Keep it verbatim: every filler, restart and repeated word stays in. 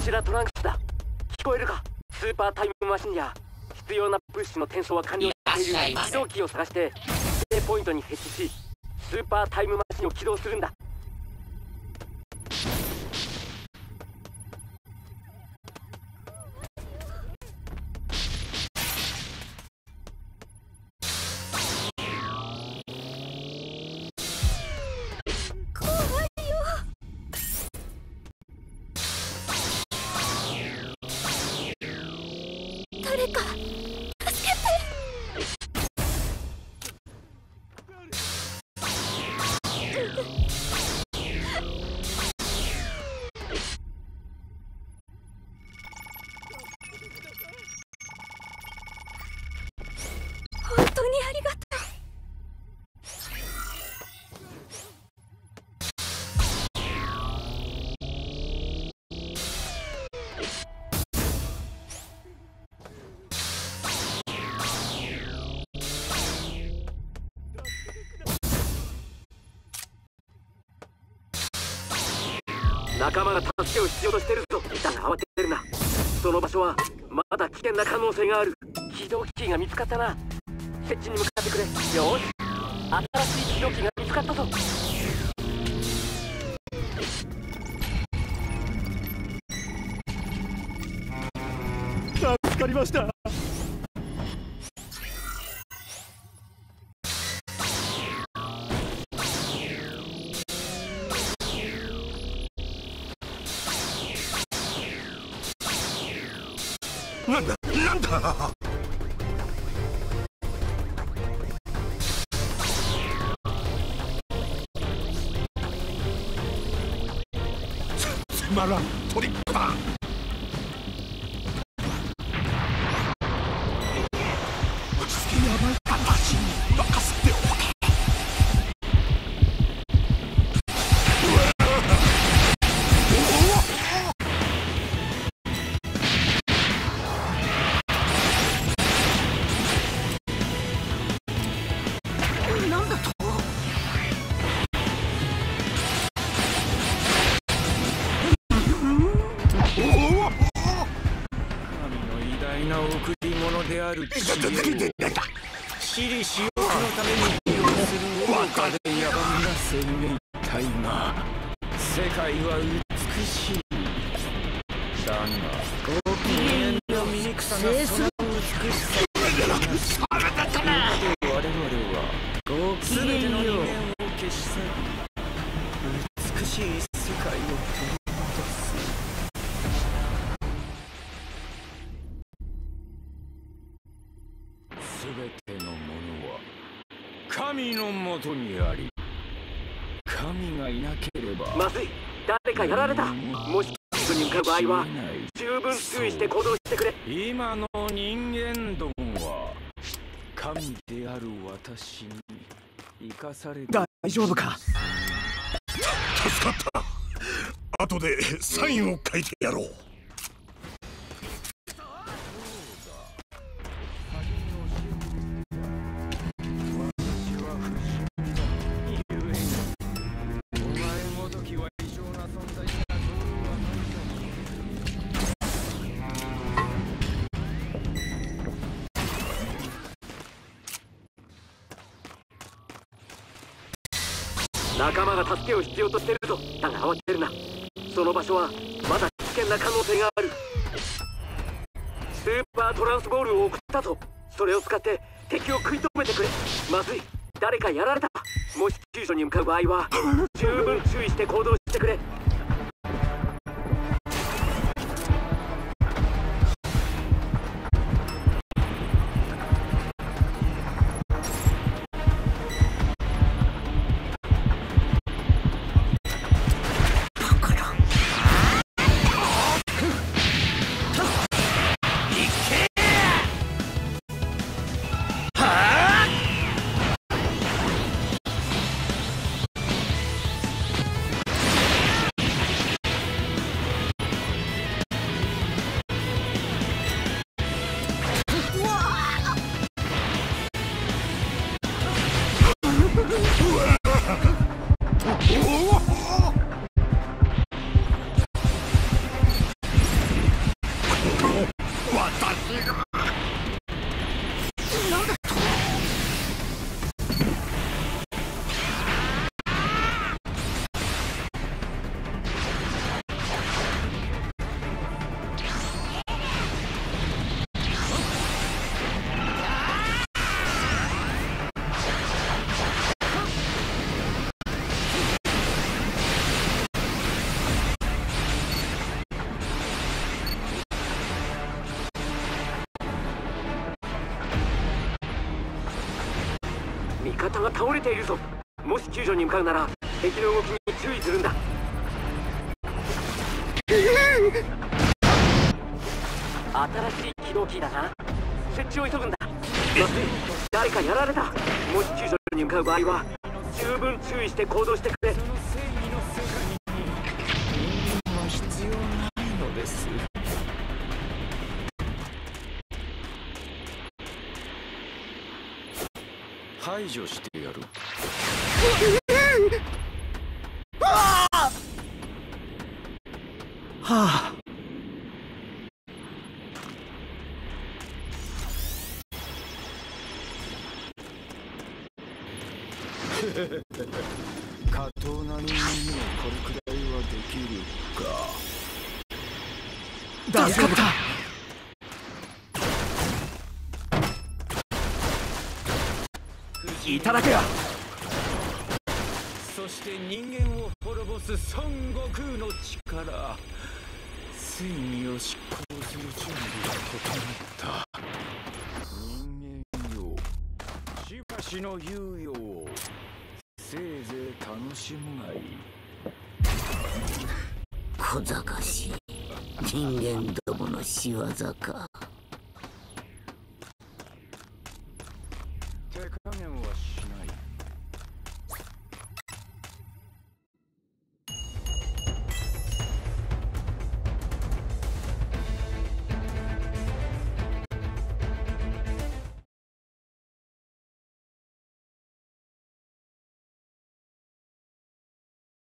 ちらトランクスだ。聞こえるか？スーパータイムマシンや必要なプッシュの転送は完了している起動キーを探して指定ポイントに設置し、スーパータイムマシンを起動するんだ。 誰か助けて。本当にありがとう。 仲間が助けを必要としてるぞ。だが慌てるな。その場所はまだ危険な可能性がある。起動キーが見つかったな。設置に向かってくれ。よし、新しい起動キーが見つかったぞ。助かりました。 なんだなんだ。つつまらんトリックだ。落ち着け。やばい。私に任せておけ。 贈り物である知恵を私利私欲のために利用する愚かで野蛮な生命体が世界は美しい。だがご機嫌の醜さがその美しさを我々は全ての人間を消し去り美しい世界を取り戻す。すべてのものは神のもとにあり、神がいなければ。 まずい、誰かやられた。もし人に向かう場合は十分注意して行動してくれ。 今の人間どもは神である私に生かされて。 大丈夫か。助かった。後でサインを書いてやろう。 仲間が助けを必要としてるぞ。だが慌てるな。その場所はまだ危険な可能性がある。スーパートランスボールを送ったぞ。それを使って敵を食い止めてくれ。まずい、誰かやられた。もし救助に向かう場合は十分注意して行動してくれ。 方が倒れているぞ。もし救助に向かうなら敵の動きに注意するんだ。新しい起動キーだな。設置を急ぐんだ。まずい、誰かやられた。もし救助に向かう場合は十分注意して行動してくれ。 その正義の世界に人間は必要ないのです。排除してやる。はあ。過当な人間のこれくらいはできるか。助かった。 いただくよ。 そして人間を滅ぼす孫悟空の力、正義を執行する準備が整った。人間よ、しばしの猶予をせいぜい楽しむがいい。 小賢しい人間どもの仕業か。